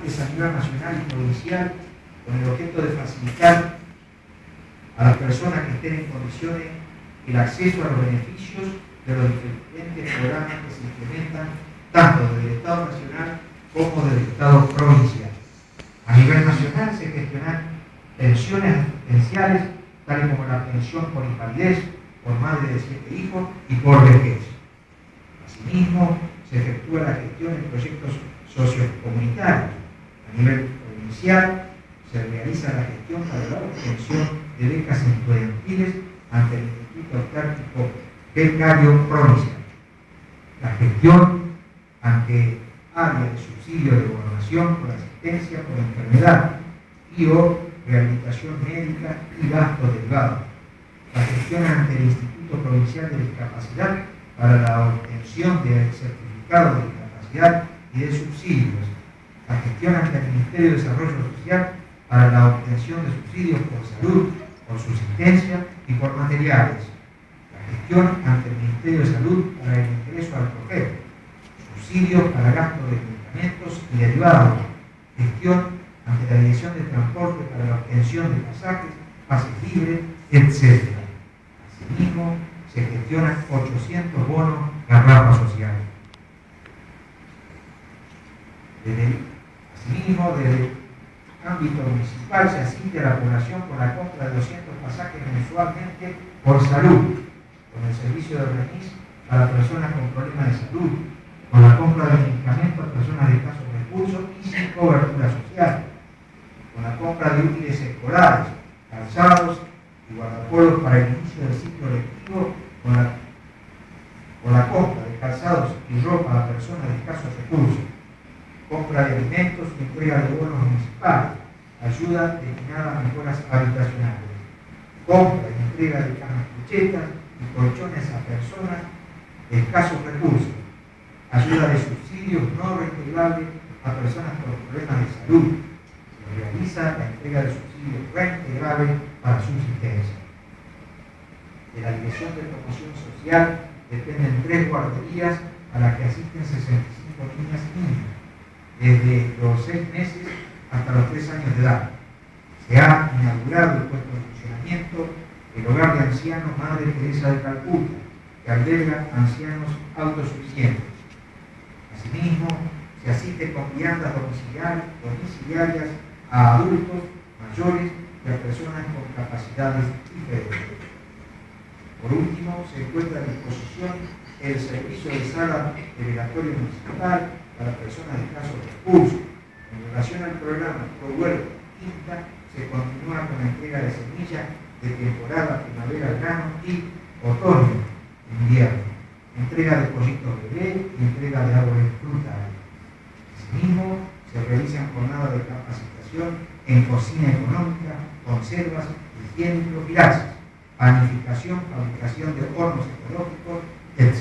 trámites a nivel nacional y provincial con el objeto de facilitar a las personas que estén en condiciones el acceso a los beneficios de los diferentes programas que se implementan tanto del Estado nacional como del Estado provincial. A nivel nacional se gestionan pensiones asistenciales, tales como la pensión por invalidez, por madre de 7 hijos y por vejez. Asimismo, se efectúa la gestión en proyectos sociocomunitarios. A nivel provincial, se realiza la gestión para la obtención de becas estudiantiles ante el Instituto Autárquico Becario Provincial. La gestión ante área de subsidio de gobernación por asistencia por enfermedad y o rehabilitación médica y gastos derivados. La gestión ante el Instituto Provincial de Discapacidad para la obtención de certificado de discapacidad y de subsidios. La gestión ante el Ministerio de Desarrollo Social para la obtención de subsidios por salud, por subsistencia y por materiales. La gestión ante el Ministerio de Salud para el ingreso al PROFEP. Subsidios para gastos de medicamentos y derivados. Gestión ante la Dirección de Transporte para la obtención de pasajes, pases libres, etc. Asimismo, se gestionan 800 bonos garrafa social. Asimismo, desde el ámbito municipal se asiste a la población con la compra de 200 pasajes mensualmente por salud, con el servicio de remis para personas con problemas de salud, con la compra de medicamentos a personas de escasos recursos y sin cobertura social, con la compra de útiles escolares, calzados y guardapolos para el inicio del ciclo lectivo, con la compra de calzados y ropa a personas de escasos recursos, compra de alimentos y entrega de bonos municipales, ayuda destinada a mejoras habitacionales, compra y entrega de camas cuchetas y colchones a personas de escasos recursos, ayuda de subsidios no reintegrables a personas con problemas de salud. Se realiza la entrega de subsidios reintegrables para subsistencia. De la Dirección de Promoción Social dependen 3 guarderías a las que asisten 65 niñas y niños, desde los 6 meses hasta los 3 años de edad. Se ha inaugurado y puesto en funcionamiento el Hogar de Ancianos Madre Teresa de Calcuta, que alberga ancianos autosuficientes. Asimismo, se asiste con viandas domiciliarias a adultos mayores y a personas con capacidades diferentes. Por último, se encuentra a disposición el servicio de sala de velatorio municipal para personas de escasos recursos. En relación al programa ProHuerto Quinta, se continúa con la entrega de semillas de temporada primavera-verano y otoño-invierno, entrega de pollitos bebé y entrega de árboles frutales. Asimismo, se realizan jornadas de capacitación en cocina económica, conservas, higiene y profilaxis, panificación, fabricación de hornos ecológicos, etc.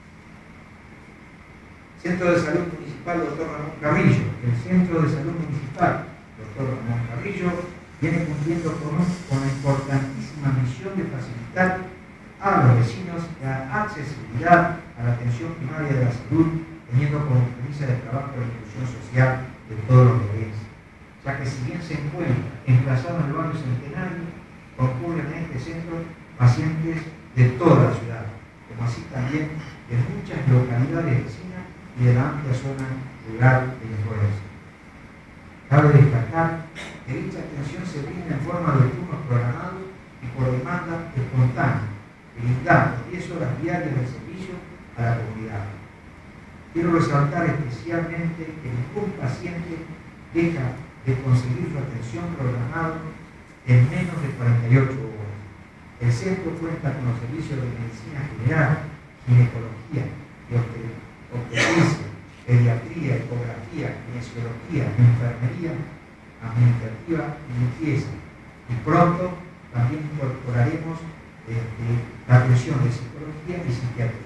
Centro de Salud Municipal Dr. Ramón Carrillo. El Centro de Salud Municipal Dr. Ramón Carrillo viene cumpliendo con la importantísima misión de facilitar a los vecinos la accesibilidad a la atención primaria de la salud, teniendo como premisa de trabajo la inclusión social de todos los bebés, ya que si bien se encuentra emplazado en el barrio Centenario, concurren a este centro pacientes de toda la ciudad, como así también de muchas localidades vecinas y de la amplia zona rural de influencia. Cabe destacar que dicha atención se brinda en forma de turnos programados y por demanda espontánea, brindando 10 horas diarias de servicio a la comunidad. Quiero resaltar especialmente que ningún paciente deja de conseguir su atención programada en menos de 48 horas. El centro cuenta con los servicios de medicina general, ginecología y obstetricia, pediatría, ecografía, kinesiología, enfermería, administrativa y limpieza. Y pronto también incorporaremos la atención de psicología y psiquiatría.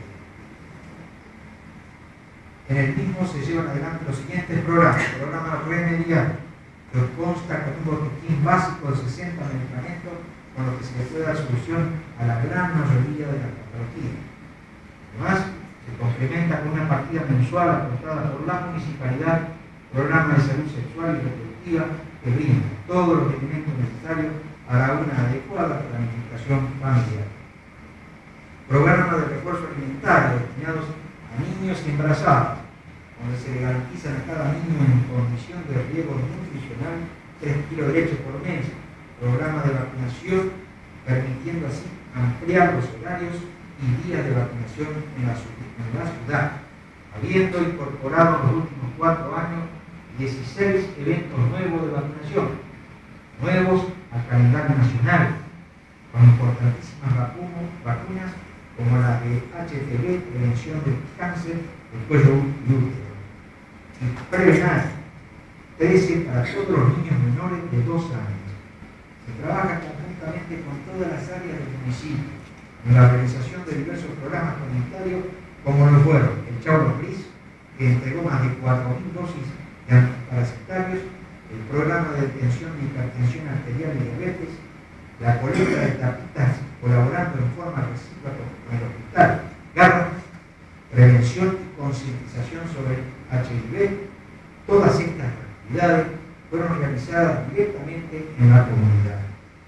En el mismo se llevan adelante los siguientes programas. Programa remedial, que consta con un botiquín básico de 60 medicamentos con los que se le puede dar solución a la gran mayoría de las patologías. Además, se complementa con una partida mensual aportada por la municipalidad programa de salud sexual y reproductiva que brinda todos los elementos necesarios para una adecuada planificación familiar. Programa de refuerzo alimentario destinados a niños y embarazadas, donde se le garantizan a cada niño en condición de riesgo nutricional 3 kilos de leche por mes. Programa de vacunación, permitiendo así ampliar los horarios y días de vacunación en la ciudad, habiendo incorporado en los últimos 4 años 16 eventos nuevos de vacunación, nuevos al calendario nacional, con importantísimas vacunas como la de HPV, prevención del cáncer del cuello y útero, y Prevenal, 13 para todos los niños menores de 2 años. Se trabaja conjuntamente con todas las áreas del municipio en la realización de diversos programas comunitarios, como lo fueron el Chau Gris, que entregó más de 4.000 dosis de antiparasitarios, el programa de detención de hipertensión arterial y diabetes, la colecta de tapitas colaborando en forma recíproca con el hospital Garra, prevención y concientización sobre HIV. Todas estas actividades fueron realizadas directamente en la comunidad.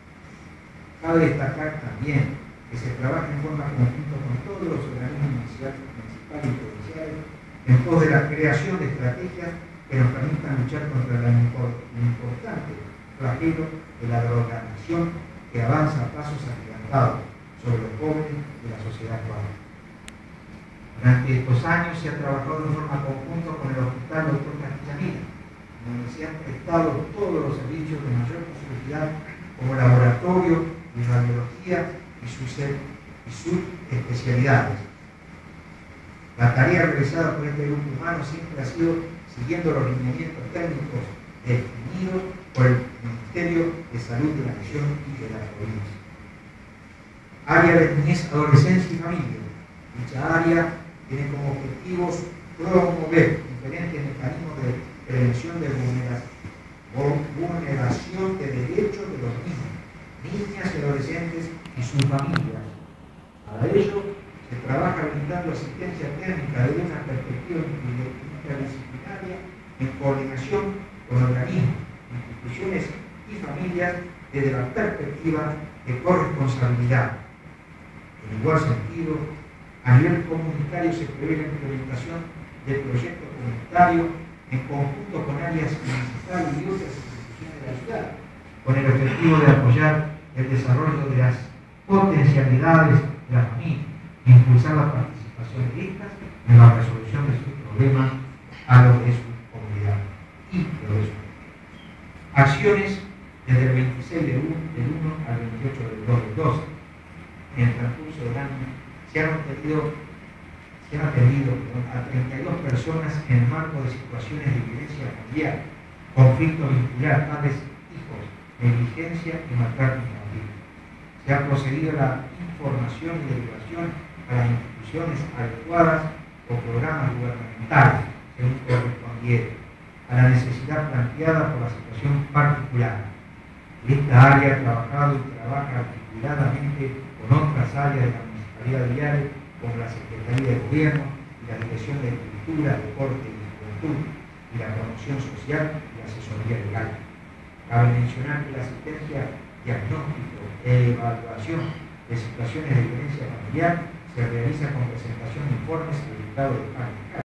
Cabe destacar también que se trabaja en forma conjunta con todos los organismos municipales y provinciales en pos de la creación de estrategias que nos permitan luchar contra el importante flagelo de la drogadicción que avanza a pasos agigantados sobre los jóvenes de la sociedad actual. Durante estos años se ha trabajado en forma conjunta con el Hospital Dr. Castellaneta, donde se han prestado todos los servicios de mayor complejidad como laboratorio de radiología y sus especialidades. La tarea realizada por este grupo humano siempre ha sido siguiendo los lineamientos técnicos definidos por el Ministerio de Salud de la Nación y de la provincia. Área de niñez, adolescencia y familia. Dicha área tiene como objetivos promover diferentes mecanismos de prevención de vulneración de derechos de los niños, niñas y adolescentes y sus familias. Para ello, se trabaja brindando asistencia técnica desde una perspectiva interdisciplinaria en coordinación con organismos, instituciones y familias desde la perspectiva de corresponsabilidad. En igual sentido, a nivel comunitario se prevé la implementación del proyecto comunitario en conjunto con áreas municipales y otras instituciones de la ciudad, con el objetivo de apoyar el desarrollo de las potencialidades de la familia e impulsar la participación de estas en la resolución de sus problemas a los de su comunidad y de los de su comunidad. Acciones desde el 26 del 1 al 28 del 2 del 12. En el transcurso del año se han atendido a 32 personas en el marco de situaciones de violencia familiar, conflicto vincular, padres, hijos, negligencia y maltrato infantil. Se ha procedido a la información y derivación a las instituciones adecuadas o programas gubernamentales, según correspondiera, a la necesidad planteada por la situación particular. Esta área ha trabajado y trabaja articuladamente con otras áreas de la Municipalidad de Viale, como la Secretaría de Gobierno y la Dirección de Cultura, Deporte y Juventud, y la Promoción Social y la Asesoría Legal. Cabe mencionar que la asistencia, diagnóstico e evaluación de situaciones de violencia familiar se realiza con presentación de informes y dictado de